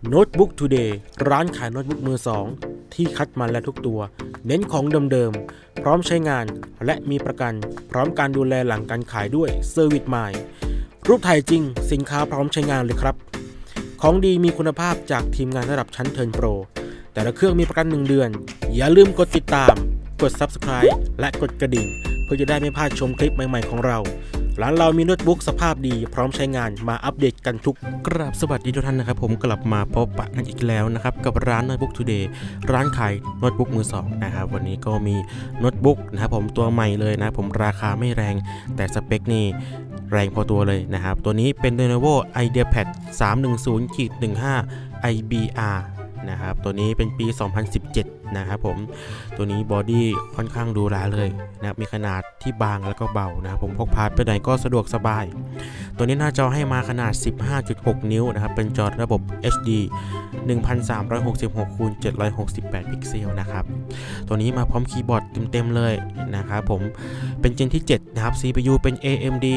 Notebook Today ร้านขายโน้ตบุ๊กมือสองที่คัดมาแล้วทุกตัวเน้นของเดิมๆพร้อมใช้งานและมีประกันพร้อมการดูแลหลังการขายด้วยเซอร์วิสใหม่รูปถ่ายจริงสินค้าพร้อมใช้งานเลยครับของดีมีคุณภาพจากทีมงานระดับชั้นเทิร์นโปรแต่ละเครื่องมีประกัน1 เดือนอย่าลืมกดติดตามกด Subscribe และกดกระดิ่งเพื่อจะได้ไม่พลาดชมคลิปใหม่ๆของเราร้านเรามีโน้ตบุ๊กสภาพดีพร้อมใช้งานมาอัปเดตกันทุกกราบสวัสดีทุกท่านนะครับผมกลับมาพบปะกันอีกแล้วนะครับกับร้าน Notebook Today ร้านขายโน้ตบุ๊กมือสองนะครับวันนี้ก็มีโน้ตบุ๊กนะครับผมตัวใหม่เลยนะผมราคาไม่แรงแต่สเปคนี่แรงพอตัวเลยนะครับตัวนี้เป็น Lenovo IdeaPad 310-15 IBR นะครับตัวนี้เป็นปี 2017 นะครับผมตัวนี้บอดี้ค่อนข้างดูหราเลยนะครับมีขนาดที่บางแล้วก็เบานะครับผมพกพาไปไหนก็สะดวกสบายตัวนี้หน้าจอให้มาขนาด 15.6 นิ้วนะครับเป็นจอระบบ HD 1366x768 พิกเซลนะครับตัวนี้มาพร้อมคีย์บอร์ดเต็มๆเลยนะครับผมเป็นเจนที่ 7 นะครับ CPU เป็น AMD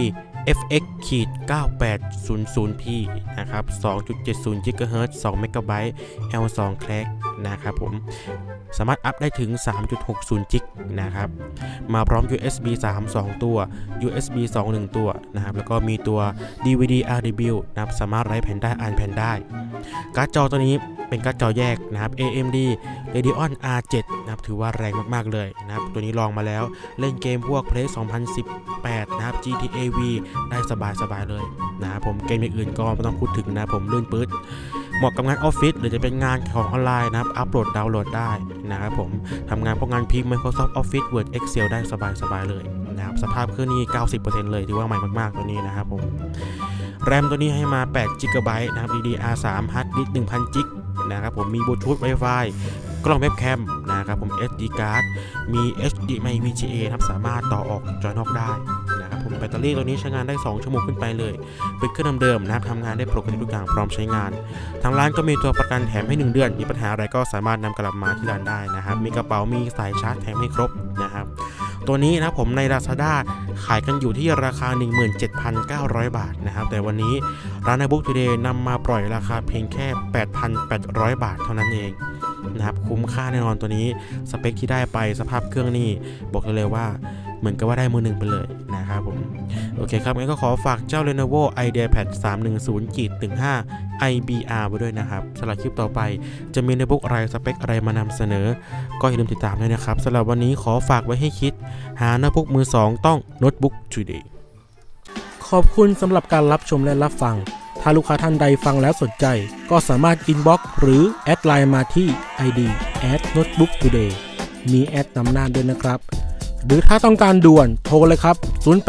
FX-9800P นะครับ 2.70 GHz 2 MB L2 Crack นะครับผมสามารถอัพได้ถึง 3.60 จิกนะครับมาพร้อม USB 3 2 ตัว USB 2 1 ตัวนะครับแล้วก็มีตัว DVD RW นะครับสามารถไร้แผ่นได้อ่านแผ่นได้การ์ดจอตัวนี้เป็นการ์ดจอแยกนะครับ AMD Radeon R7 นะครับถือว่าแรงมากๆเลยนะครับตัวนี้ลองมาแล้วเล่นเกมพวก Play 2018 นะครับ GTA V ได้สบายๆเลยนะครับผมเกมอื่นๆก็ไม่ต้องพูดถึงนะผมลื่นปื๊ดเหมาะกับงานออฟฟิศหรือจะเป็นงานของออนไลน์นะครับอัปโหลดดาวน์โหลดได้นะครับผมทำงานพวกงานพิมพ์ Microsoft Office Word Excel ได้สบายๆเลยนะครับสภาพเครื่องนี้ 90% เลยถือว่าใหม่มากๆตัวนี้นะครับผมแรมตัวนี้ให้มา8 GB นะครับ DDR3 ฮาร์ดดิสก์ 1,000 จิกนะครับผมมีบลูทูธ Wi-Fi กล้องเว็บแคมนะครับผม SD card มี HDMI VGA นะครับสามารถต่อออกจอนอกได้นะครับผมแบตเตอรี่ตัวนี้ใช้งานได้2 ชั่วโมงขึ้นไปเลยเป็นเครื่องเดิมๆนะครับทำงานได้ปกติทุกอย่างพร้อมใช้งานทางร้านก็มีตัวประกันแถมให้1 เดือนมีปัญหาอะไรก็สามารถนำกลับมาที่ร้านได้นะครับมีกระเป๋ามีสายชาร์จแถมให้ครบนะครับตัวนี้นะผมใน Lazada ขายกันอยู่ที่ราคา 17,900 บาทนะครับแต่วันนี้ร้าน Notebook Today นำมาปล่อยราคาเพียงแค่ 8,800 บาทเท่านั้นเองนะครับคุ้มค่าแน่นอนตัวนี้สเปคที่ได้ไปสภาพเครื่องนี่บอกเลยว่าเหมือนกับว่าได้มือหนึ่งไปเลยนะครับผมโอเคครับงั้นก็ขอฝากเจ้า Lenovo IdeaPad 310-15 IBR ไว้ด้วยนะครับสำหรับคลิปต่อไปจะมีโน้ตบุ๊กอะไรสเปคอะไรมานำเสนอก็อย่าลืมติดตามด้วยนะครับสำหรับวันนี้ขอฝากไว้ให้คิดหาโน้ตบุ๊กมือสองต้อง Notebook Today ขอบคุณสำหรับการรับชมและรับฟังถ้าลูกค้าท่านใดฟังแล้วสนใจก็สามารถอินบ็อกซ์หรือแอดไลน์มาที่ ID @Notebook Today มีแอดนำหน้าด้วยนะครับหรือถ้าต้องการด่วนโทรเลยครับ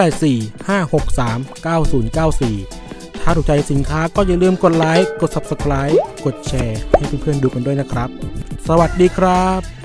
0845639094 ถ้าถูกใจสินค้าก็อย่าลืมกดไลค์ กด Subscribe กดแชร์ให้เพื่อนๆดูกันด้วยนะครับ สวัสดีครับ